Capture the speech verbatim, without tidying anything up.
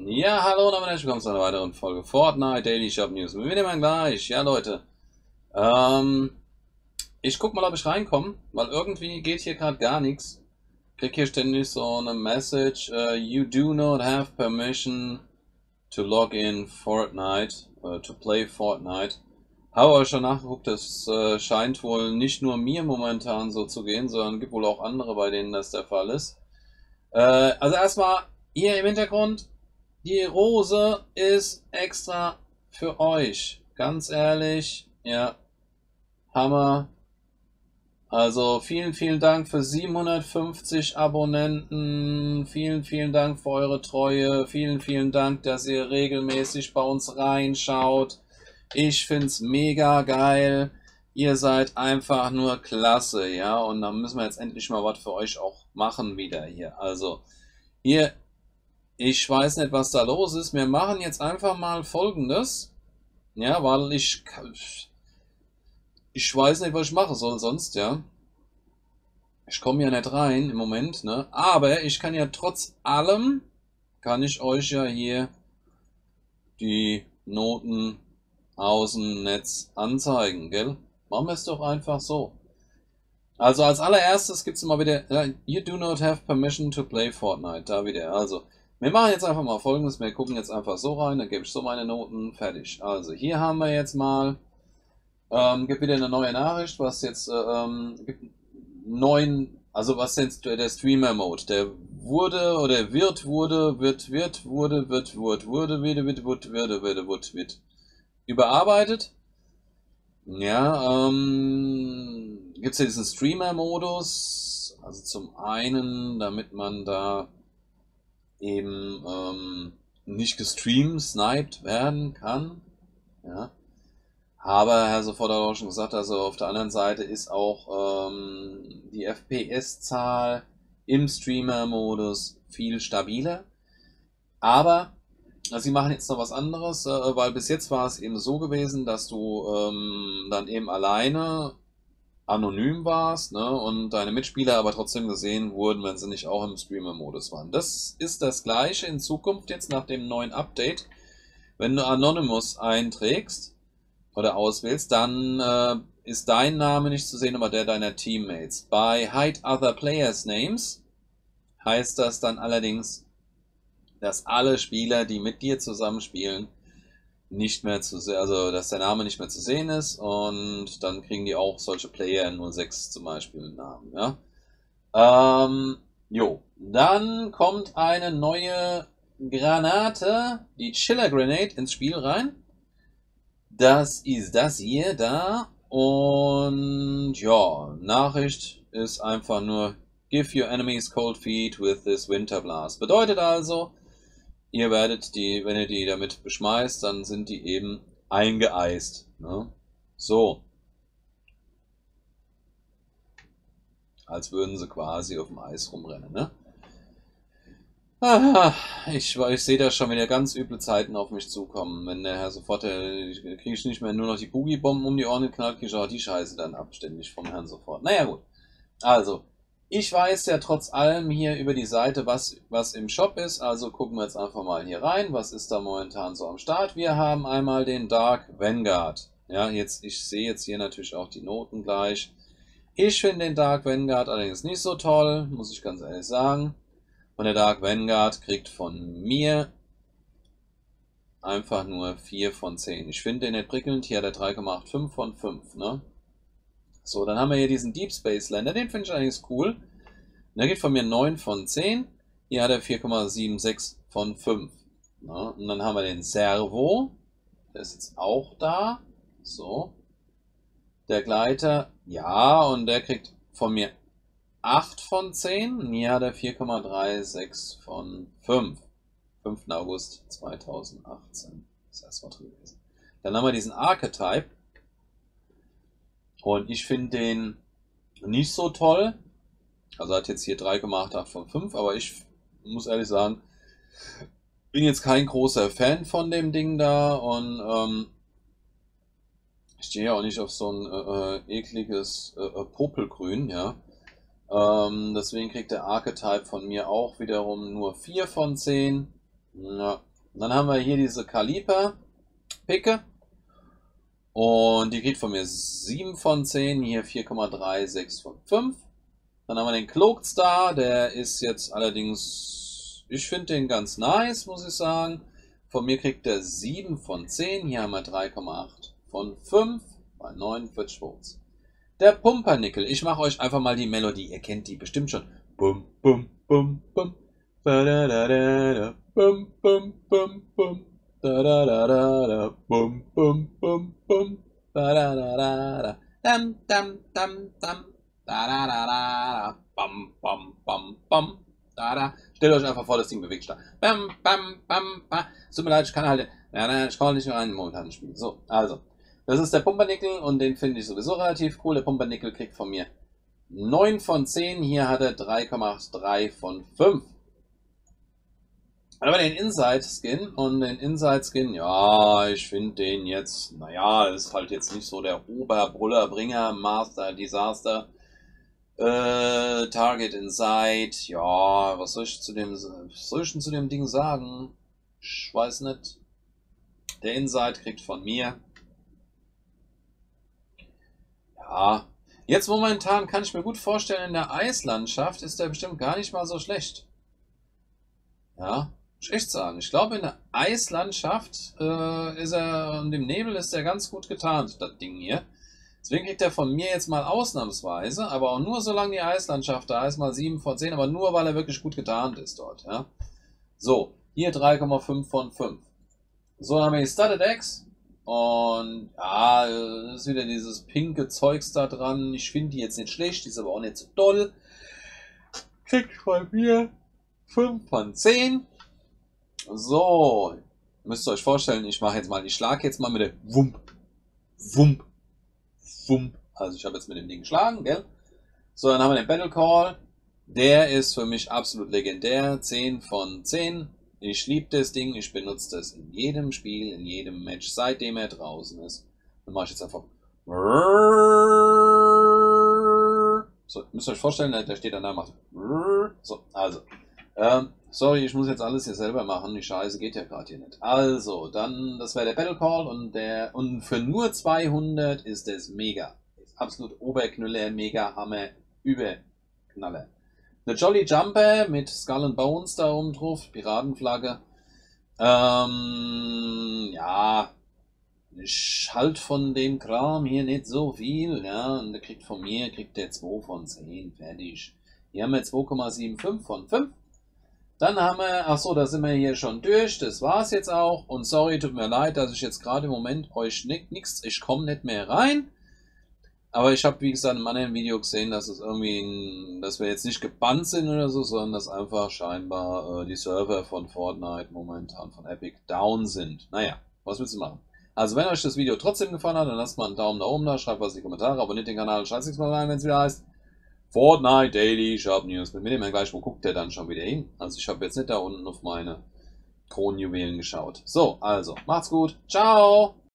Ja, hallo und herzlich willkommen zu einer weiteren Folge Fortnite Daily Shop News. Wir nehmen gleich, ja Leute. Ähm, ich guck mal, ob ich reinkomme, weil irgendwie geht hier gerade gar nichts. Krieg hier ständig so eine Message, uh, you do not have permission to log in Fortnite, uh, to play Fortnite. Habe aber schon nachgeguckt, das äh, scheint wohl nicht nur mir momentan so zu gehen, sondern gibt wohl auch andere, bei denen das der Fall ist. Äh, also erstmal hier im Hintergrund. Die Rose ist extra für euch. Ganz ehrlich, ja, Hammer. Also vielen, vielen Dank für siebenhundertfünfzig Abonnenten. Vielen, vielen Dank für eure Treue. Vielen, vielen Dank, dass ihr regelmäßig bei uns reinschaut. Ich find's mega geil. Ihr seid einfach nur klasse, ja. Und dann müssen wir jetzt endlich mal was für euch auch machen wieder hier. Also, hier. Ich weiß nicht, was da los ist. Wir machen jetzt einfach mal Folgendes. Ja, weil ich... Ich weiß nicht, was ich machen soll sonst, ja. Ich komme ja nicht rein im Moment, ne. Aber ich kann ja trotz allem, kann ich euch ja hier die Noten aus dem Netz anzeigen, gell. Machen wir es doch einfach so. Also als allererstes gibt es immer wieder... You do not have permission to play Fortnite. Da wieder, also... Wir machen jetzt einfach mal Folgendes, wir gucken jetzt einfach so rein, dann gebe ich so meine Noten, fertig. Also hier haben wir jetzt mal, ähm, gibt wieder eine neue Nachricht, was jetzt, äh, ähm, gibt neun, also was jetzt der Streamer-Mode, der wurde, oder wird, wurde, wird, wird, wurde, wird, wurde, wurde, wird, wird, wird, wird, wird, wird, wird, überarbeitet. Ja, ähm, gibt es ja diesen Streamer-Modus, also zum einen, damit man da eben ähm, nicht gestreamt, sniped werden kann. Ja. Aber Herr Sofort hat auch schon gesagt, also auf der anderen Seite ist auch ähm, die F P S-Zahl im Streamer-Modus viel stabiler. Aber also sie machen jetzt noch was anderes, äh, weil bis jetzt war es eben so gewesen, dass du ähm, dann eben alleine anonym warst, ne, und deine Mitspieler aber trotzdem gesehen wurden, wenn sie nicht auch im Streamer-Modus waren. Das ist das gleiche in Zukunft jetzt nach dem neuen Update. Wenn du Anonymous einträgst oder auswählst, dann äh, ist dein Name nicht zu sehen, aber der deiner Teammates. Bei Hide Other Players Names heißt das dann allerdings, dass alle Spieler, die mit dir zusammenspielen, nicht mehr zu sehen, also dass der Name nicht mehr zu sehen ist, und dann kriegen die auch solche Player in null sechs zum Beispiel einen Namen, ja. Ähm, jo. Dann kommt eine neue Granate, die Chiller Grenade, ins Spiel rein. Das ist das hier da. Und ja, Nachricht ist einfach nur: Give your enemies cold feet with this winter blast. Bedeutet also, ihr werdet die, wenn ihr die damit beschmeißt, dann sind die eben eingeeist. Ne? So. Als würden sie quasi auf dem Eis rumrennen. Ne? Ah, ich, ich sehe da schon wieder ganz üble Zeiten auf mich zukommen. Wenn der Herr sofort, kriege ich nicht mehr nur noch die Boogie-Bomben um die Ohren knallt, kriege ich auch die Scheiße dann abständig vom Herrn sofort. Naja gut. Also, ich weiß ja trotz allem hier über die Seite, was, was im Shop ist, also gucken wir jetzt einfach mal hier rein. Was ist da momentan so am Start? Wir haben einmal den Dark Vanguard. Ja, jetzt, ich sehe jetzt hier natürlich auch die Noten gleich. Ich finde den Dark Vanguard allerdings nicht so toll, muss ich ganz ehrlich sagen. Und der Dark Vanguard kriegt von mir einfach nur vier von zehn. Ich finde den nicht prickelnd, hier hat er drei Komma fünfundachtzig von fünf, ne? So, dann haben wir hier diesen Deep Space Lander, den finde ich eigentlich cool. Der gibt von mir neun von zehn. Hier hat er vier Komma sechsundsiebzig von fünf. Ja, und dann haben wir den Servo. Der ist jetzt auch da. So. Der Gleiter, ja, und der kriegt von mir acht von zehn. Und hier hat er vier Komma sechsunddreißig von fünf. fünften August zweitausendachtzehn. Das ist erst mal drin gewesen. Dann haben wir diesen Archetype. Und ich finde den nicht so toll. Also hat jetzt hier drei Komma achtzig von fünf, aber ich muss ehrlich sagen, bin jetzt kein großer Fan von dem Ding da, und ähm, ich stehe ja auch nicht auf so ein äh, ekliges äh, Popelgrün, ja. Ähm, deswegen kriegt der Archetype von mir auch wiederum nur vier von zehn. Ja, Und dann haben wir hier diese Kaliper-Picke. Und die kriegt von mir sieben von zehn, hier vier Komma drei sechs von fünf. Dann haben wir den Cloaked Star, der ist jetzt allerdings, ich finde den ganz nice, muss ich sagen. Von mir kriegt er sieben von zehn, hier haben wir drei Komma acht von fünf bei neunundvierzig Volts. Der Pumpernickel, ich mache euch einfach mal die Melodie, ihr kennt die bestimmt schon. Bum, bum, bum, bum. Ba da da da da. Bum, bum, bum, bum. Da da da da da. Bum, bum, bum, bum. Ba da da da da. Dam, dam, dam, dam. Da da da da. Bam, bam, bam, bam. Da da. Stellt euch einfach vor, das Ding bewegt sich da. Bam, bam, bam, bam. Tut mir leid, ich kann halt. Ja, nein, ich kann nicht mehr einen momentan spielen. So, also. Das ist der Pumpernickel und den finde ich sowieso relativ cool. Der Pumpernickel kriegt von mir neun von zehn. Hier hat er drei Komma drei von fünf. Aber den Inside Skin und den Inside Skin, ja, ich finde den jetzt, naja, ist halt jetzt nicht so der Oberbrüller, Bringer, Master, Disaster, äh, Target Inside, ja, was soll ich zu dem, was soll ich denn zu dem Ding sagen? Ich weiß nicht. Der Inside kriegt von mir, ja, jetzt momentan kann ich mir gut vorstellen, in der Eislandschaft ist der bestimmt gar nicht mal so schlecht. Ja. Muss ich echt sagen. Ich glaube, in der Eislandschaft äh, ist er, und im Nebel ist er ganz gut getarnt, das Ding hier. Deswegen kriegt er von mir jetzt mal ausnahmsweise, aber auch nur solange die Eislandschaft da ist, mal sieben von zehn, aber nur, weil er wirklich gut getarnt ist dort. Ja. So, hier drei Komma fünf von fünf. So, dann haben wir die Studded X. Und ja, das ist wieder dieses pinke Zeugs da dran. Ich finde die jetzt nicht schlecht, die ist aber auch nicht so doll. Kriegt von mir fünf von zehn. So, müsst ihr euch vorstellen, ich mache jetzt mal, ich schlage jetzt mal mit der Wump, Wump, Wump. Also ich habe jetzt mit dem Ding geschlagen, gell? So, dann haben wir den Battle Call. Der ist für mich absolut legendär. zehn von zehn. Ich liebe das Ding, ich benutze das in jedem Spiel, in jedem Match, seitdem er draußen ist. Dann mache ich jetzt einfach. So, müsst ihr euch vorstellen, der steht dann da, macht. So, also. Ähm, sorry, ich muss jetzt alles hier selber machen. Die Scheiße geht ja gerade hier nicht. Also, dann, das wäre der Battle Call und der, und für nur zweihundert ist das mega. Ist absolut Oberknüller, mega Hammer, Überknaller. Eine Jolly Jumper mit Skull and Bones da oben drauf, Piratenflagge. Ähm, ja, ich halt von dem Kram hier nicht so viel, ja, und der kriegt von mir, kriegt der zwei von zehn, fertig. Hier haben wir zwei Komma fünfundsiebzig von fünf. Dann haben wir, ach so, da sind wir hier schon durch, das war's jetzt auch. Und sorry, tut mir leid, dass ich jetzt gerade im Moment euch nichts, ich komme nicht mehr rein. Aber ich habe, wie gesagt, in einem anderen Video gesehen, dass es irgendwie, ein, dass wir jetzt nicht gebannt sind oder so, sondern dass einfach scheinbar äh, die Server von Fortnite momentan von Epic down sind. Naja, was willst du machen? Also wenn euch das Video trotzdem gefallen hat, dann lasst mal einen Daumen da oben da, schreibt was in die Kommentare, abonniert den Kanal und schaltet nichts mal rein, wenn es wieder heißt Fortnite Daily Sharp News. Mit mir dem gleich, wo guckt der dann schon wieder hin? Also ich habe jetzt nicht da unten auf meine Kronjuwelen geschaut. So, also, macht's gut. Ciao!